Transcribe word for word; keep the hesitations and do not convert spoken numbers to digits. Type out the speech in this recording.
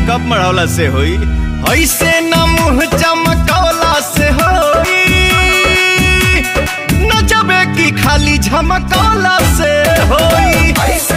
Makeup मढ़ौला से होई, ऐसे न मुँह चमकौला से होई, न जबे की खाली झमकौला से होई।